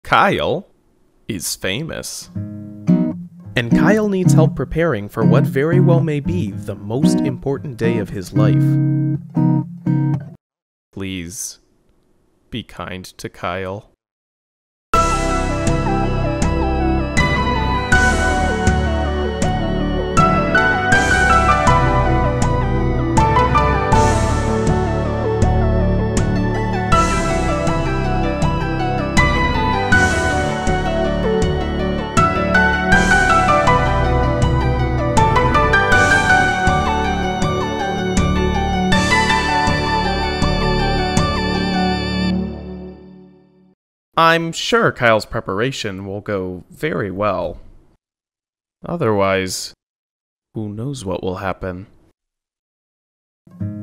Kyle is famous. And Kyle needs help preparing for what very well may be the most important day of his life. Please be kind to Kyle. I'm sure Kyle's preparation will go very well. Otherwise, who knows what will happen?